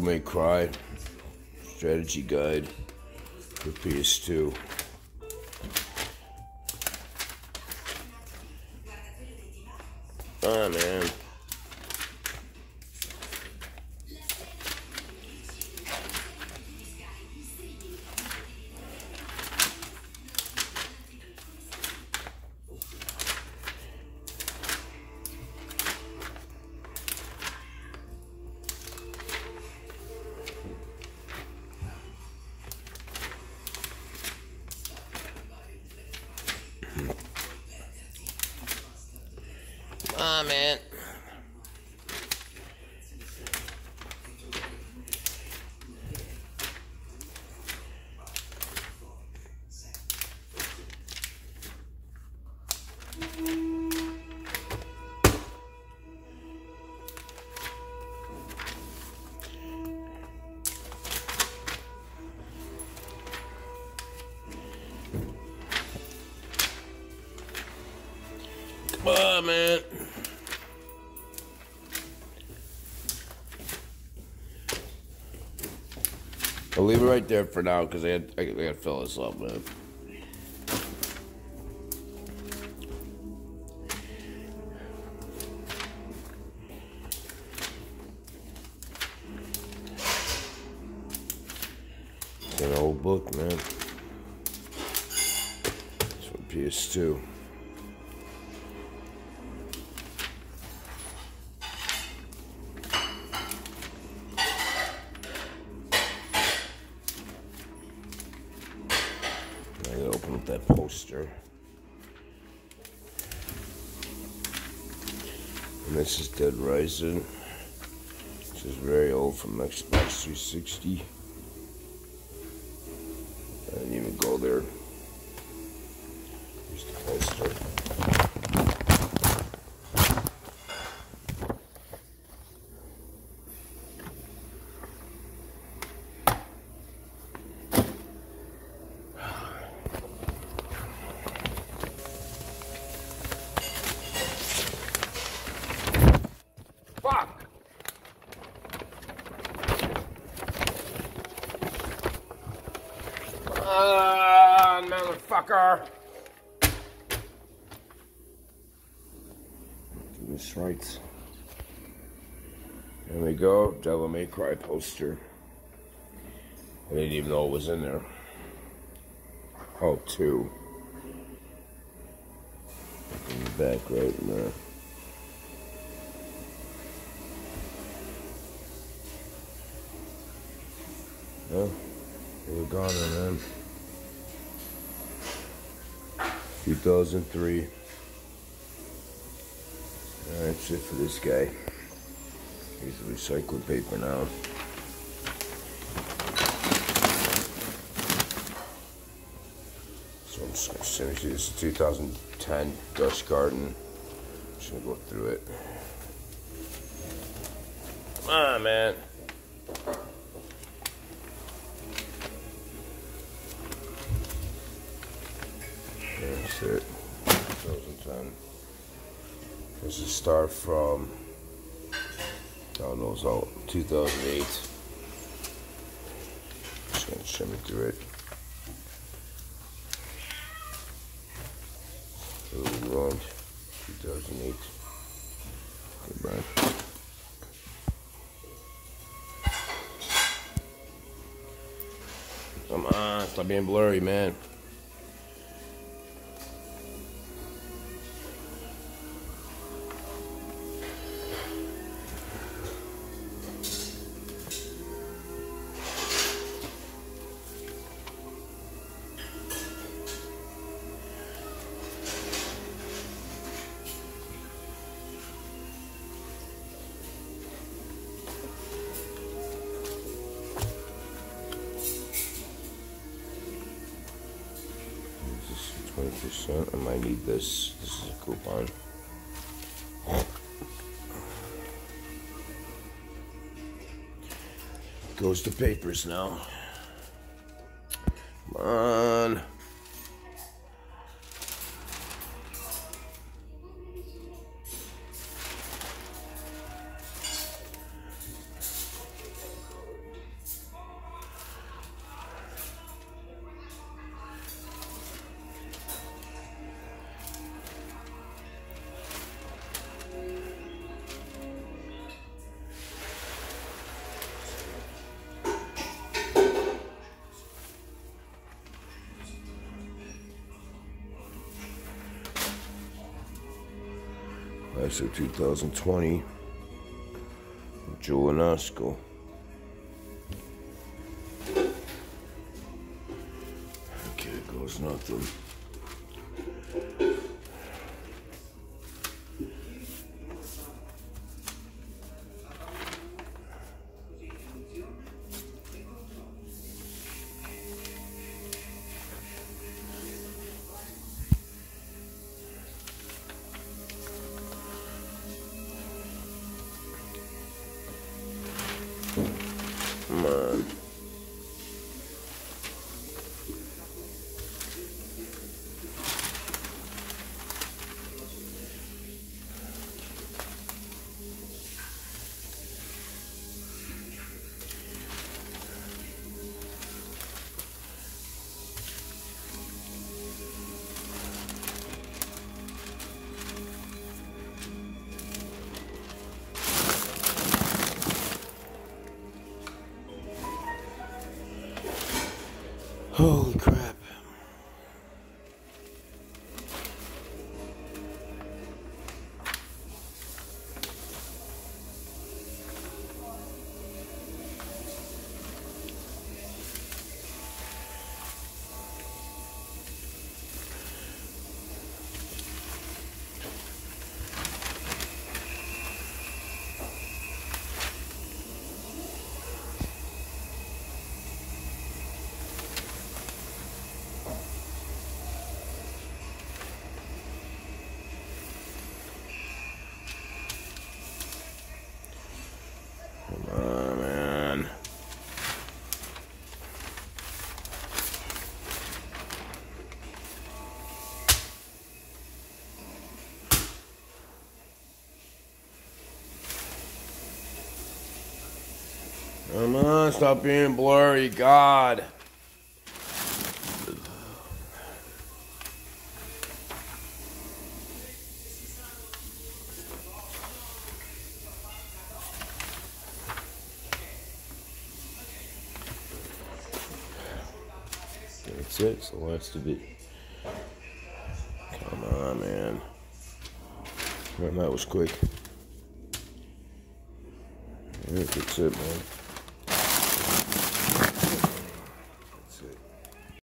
May Cry strategy guide for PS2. Ah, man. Ah, man. Come on, man. I'll leave it right there for now because I gotta fill this up, man. It's an old book, man. It's from PS2. I gotta open up that poster. And this is Dead Rising. This is very old from Xbox 360. I didn't even go there. Here's the poster. Fuck! Motherfucker! Do this right. There we go. Devil May Cry poster. I didn't even know it was in there. Oh, 2. In the back, right in there. Oh, we're gone, man. 2003. That's it for this guy. Here's the recycled paper now. So I'm just gonna finish this. This is 2010 Dust Garden. Just gonna go through it. Come on, man. That's it. 2010. There's a star from, I don't know, it's all 2008. Just gonna shimmy through it. Around 2008. Goodbye. Come on, stop being blurry, man. This is 20%. I might need this. This is a coupon. Goes to papers now. Come on. Classic 2020. Julianasco. Okay, it goes nothing. Come on. Holy crap. Come on, man. Come on, stop being blurry, God. That's it, so that's to be. Come on, man. Man, that was quick. That's it, man.